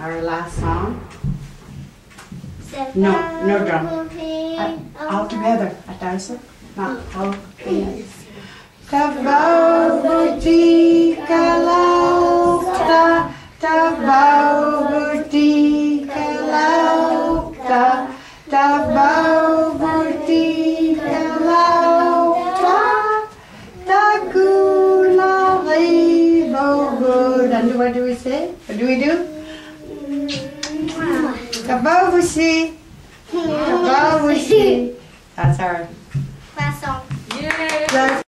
our last song. No, no drum. All together. Attention. Not all together. Tabaw buti kalau ta, tabaw buti kalau ta, tabaw buti kalau ta, takulari bogod. And what do we say? What do we do? Tabaw busi, tabaw busi. That's our Last song. last